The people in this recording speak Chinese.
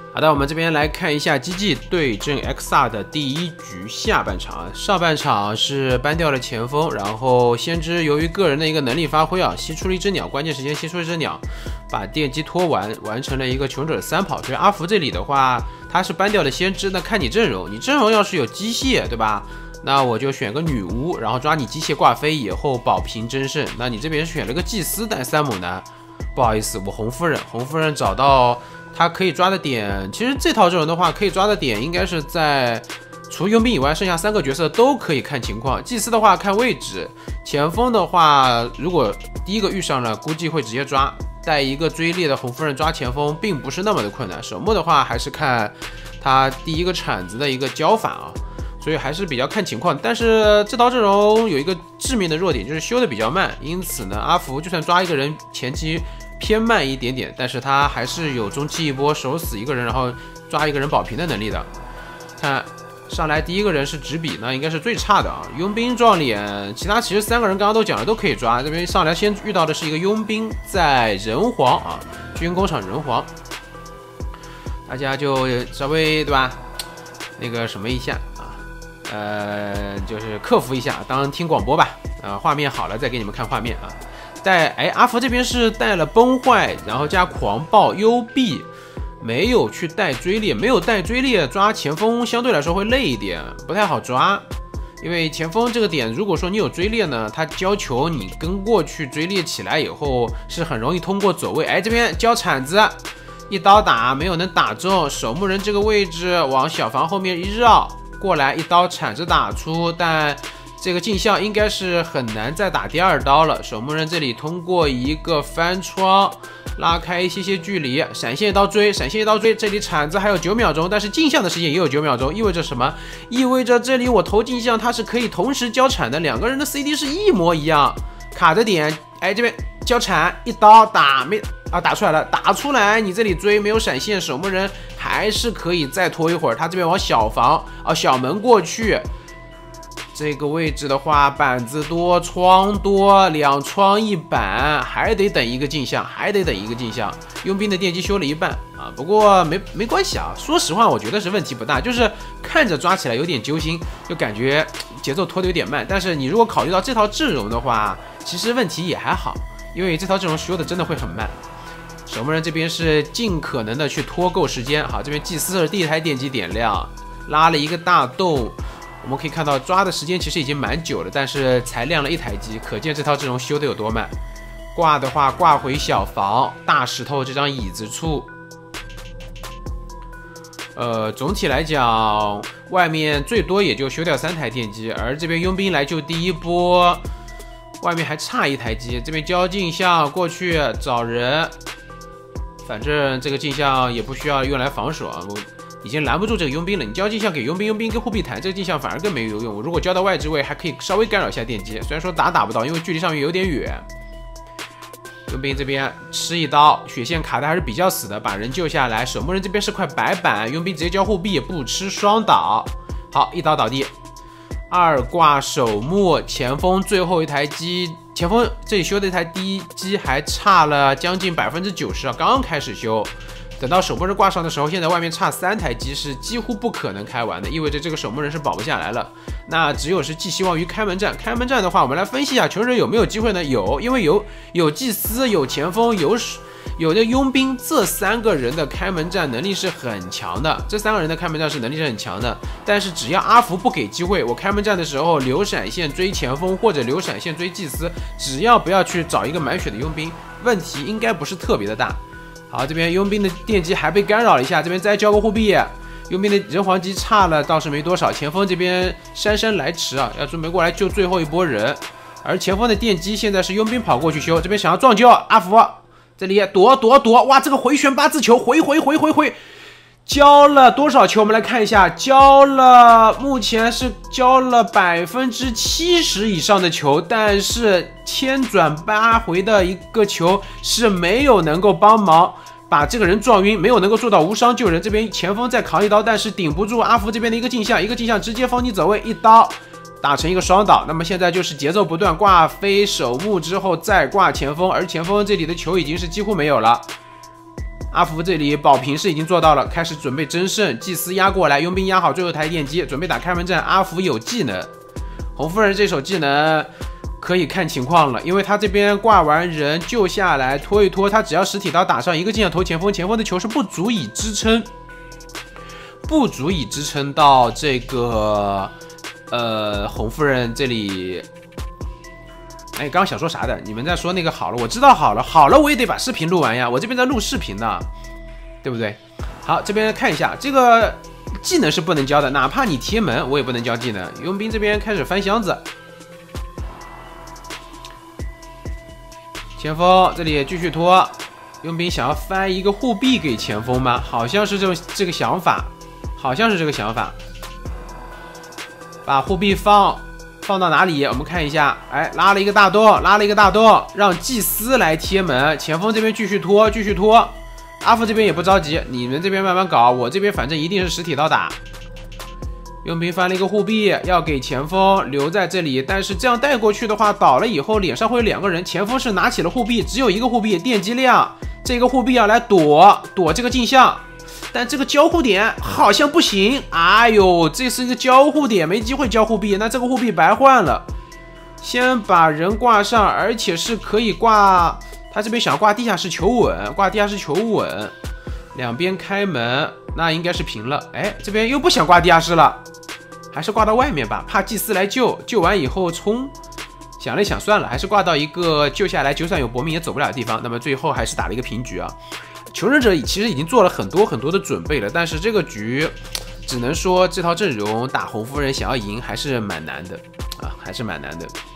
好的，我们这边来看一下基记对阵 XR 的第一局下半场。上半场是搬掉了前锋，然后先知由于个人的一个能力发挥啊，吸出了一只鸟，关键时间吸出了一只鸟，把电击拖完成了一个穷者3跑。所以阿福这里的话，他是搬掉了先知，那看你阵容，你阵容要是有机械，对吧？那我就选个女巫，然后抓你机械挂飞以后保平争胜。那你这边选了个祭司带3猛男，不好意思，我红夫人找到。他可以抓的点，其实这套阵容的话，可以抓的点应该是在除佣兵以外，剩下3个角色都可以看情况。祭司的话看位置，前锋的话，如果第一个遇上了，估计会直接抓。带一个追猎的红夫人抓前锋，并不是那么的困难。守墓的话，还是看他第一个铲子的一个交法啊，所以还是比较看情况。但是这套阵容有一个致命的弱点，就是修的比较慢，因此呢，阿福就算抓一个人前期偏慢一点点，但是他还是有中期一波手死一个人，然后抓一个人保平的能力的。看上来第一个人是纸笔，那应该是最差的啊。佣兵撞脸，其他其实3个人刚刚都讲了，都可以抓。这边上来先遇到的是一个佣兵在人皇啊，军工厂人皇，大家就稍微对吧，那个什么一下啊，就是克服一下，当听广播吧。画面好了再给你们看画面啊。阿福这边是带了崩坏，然后加狂暴幽闭，没有去带追猎，没有带追猎抓前锋相对来说会累一点，不太好抓。因为前锋这个点，如果说你有追猎呢，他交球你跟过去追猎起来以后是很容易通过走位。这边交铲子，一刀打没有能打中，守墓人这个位置往小房后面一绕过来，一刀铲子打出，但这个镜像应该是很难再打第2刀了。守墓人这里通过一个翻窗拉开一些距离，闪现一刀追，这里铲子还有9秒钟，但是镜像的时间也有9秒钟，意味着什么？意味着这里我投镜像它是可以同时交铲的，2个人的 CD 是一模一样，卡着点，这边交铲一刀打没啊，打出来了，打出来你这里追没有闪现，守墓人还是可以再拖一会儿，他这边往小房小门过去。这个位置的话，板子多，窗多，2窗1板，还得等一个镜像，佣兵的电击修了一半啊，不过没关系啊。说实话，我觉得是问题不大，就是看着抓起来有点揪心，就感觉节奏拖得有点慢。但是你如果考虑到这套阵容的话，其实问题也还好，因为这套阵容修的真的会很慢。守墓人这边是尽可能的去拖够时间，好，这边祭司的第1台电击点亮，拉了一个大洞。我们可以看到抓的时间其实已经蛮久了，但是才亮了1台机，可见这套阵容修的有多慢。挂的话挂回小房，大石头这张椅子处。总体来讲，外面最多也就修掉3台电机，而这边佣兵来救第一波，外面还差1台机。这边交镜像过去找人，反正这个镜像也不需要用来防守啊。已经拦不住这个佣兵了，你交镜像给佣兵跟护臂弹，这个镜像反而更没有用。我如果交到外置位，还可以稍微干扰一下电击，虽然说打不到，因为距离上面有点远。佣兵这边吃一刀，血线卡的还是比较死的，把人救下来。守墓人这边是块白板，佣兵直接交护臂，不吃双倒，好1刀倒地。2挂守墓，前锋最后1台机，前锋这里修的1台第一机还差了将近90%啊，刚刚开始修。等到守墓人挂上的时候，现在外面差3台机是几乎不可能开完的，意味着这个守墓人是保不下来了。那只有是寄希望于开门战。开门战的话，我们来分析一下穷人有没有机会呢？有，因为有祭司、有前锋、有的佣兵，这3个人的开门战能力是很强的。但是只要阿福不给机会，我开门战的时候留闪现追前锋或者留闪现追祭司，只要不要去找一个满血的佣兵，问题应该不是特别的大。好，这边佣兵的电击还被干扰了一下，这边再交个护臂，佣兵的人皇机差了倒是没多少。前锋这边姗姗来迟啊，要准备过来救最后一波人，而前锋的电击现在是佣兵跑过去修，这边想要撞救阿福，这里躲，哇，这个回旋8字球回，交了多少球？我们来看一下，目前是交了70%以上的球，但是千转8回的一个球是没有能够帮忙把这个人撞晕，没有能够做到无伤救人。这边前锋再扛一刀，但是顶不住阿福这边的一个镜像直接封你走位，1刀打成一个双倒。那么现在就是节奏不断，挂飞守墓之后再挂前锋，而前锋这里的球已经是几乎没有了。 阿福这里保平是已经做到了，开始准备争胜。祭司压过来，佣兵压好最后一台电机，准备打开门战。阿福有技能，红夫人这手技能可以看情况了，因为他这边挂完人救下来拖一拖，他只要实体刀打上一个镜头投前锋，前锋的球是不足以支撑到这个红夫人这里。哎，刚刚想说啥的？你们在说那个好了，我知道好了，我也得把视频录完呀，我这边在录视频呢，对不对？好，这边看一下，这个技能是不能教的，哪怕你贴门，我也不能教技能。佣兵这边开始翻箱子，前锋这里继续拖，佣兵想要翻一个护臂给前锋吗？好像是这个想法，把护臂放到哪里？我们看一下，哎，拉了一个大洞，让祭司来贴门，前锋这边继续拖，阿福这边也不着急，你们这边慢慢搞，我这边反正一定是实体刀打。佣兵翻了一个护臂，要给前锋留在这里，但是这样带过去的话，倒了以后脸上会有2个人，前锋是拿起了护臂，只有一个护臂，电击亮，这个护臂要来躲这个镜像。但这个交互点好像不行，哎呦，这是一个交互点，没机会交护臂，那这个护臂白换了。先把人挂上，而且是可以挂，他这边想挂地下室求稳，两边开门，那应该是平了。哎，这边又不想挂地下室了，还是挂到外面吧，怕祭司来救完以后冲。想了想，算了，还是挂到一个救下来，就算有搏命也走不了的地方。那么最后还是打了一个平局啊。求生者其实已经做了很多的准备了，但是这个局只能说这套阵容打红夫人想要赢还是蛮难的啊，